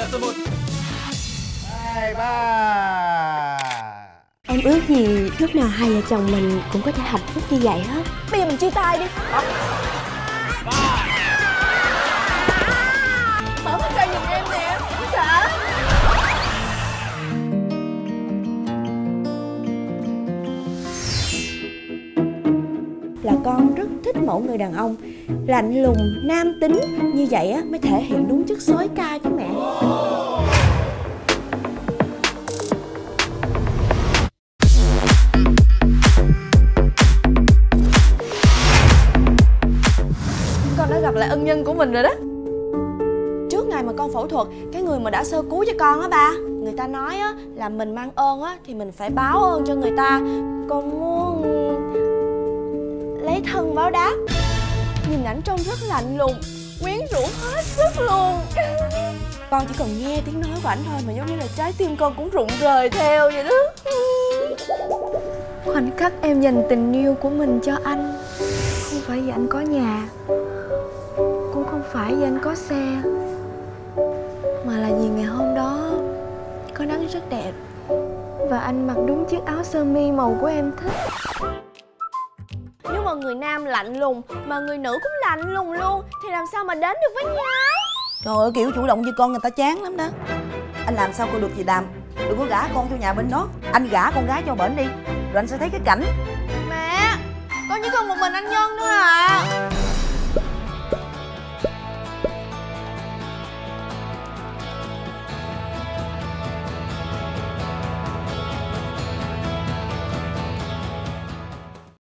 là số 1. 2, 3. Em ước gì lúc nào hai vợ chồng mình cũng có thể hạnh phúc như vậy hết. Bây giờ mình chia tay đi. Mở mắt ra giùm em nè, sợ. Là con rất thích mẫu người đàn ông lạnh lùng, nam tính. Như vậy á mới thể hiện đúng chất sói ca của mẹ. Con đã gặp lại ân nhân của mình rồi đó. Trước ngày mà con phẫu thuật, cái người mà đã sơ cứu cho con á ba, người ta nói á là mình mang ơn á thì mình phải báo ơn cho người ta. Con muốn lấy thân báo đáp. Nhìn ảnh trông rất lạnh lùng, quyến rũ hết sức luôn. Con chỉ cần nghe tiếng nói của ảnh thôi mà giống như là trái tim con cũng rụng rời theo vậy đó. Khoảnh khắc em dành tình yêu của mình cho anh, không phải vì anh có nhà, cũng không phải vì anh có xe, mà là vì ngày hôm đó có nắng rất đẹp và anh mặc đúng chiếc áo sơ mi màu của em thích. Nếu mà người nam lạnh lùng mà người nữ cũng lạnh lùng luôn thì làm sao mà đến được với nhau? Trời ơi, kiểu chủ động như con người ta chán lắm đó. Anh làm sao cô được gì làm. Đừng có gả con cho nhà bên đó. Anh gả con gái cho bển đi, rồi anh sẽ thấy cái cảnh. Mẹ, con chỉ còn một mình anh Nhân nữa à.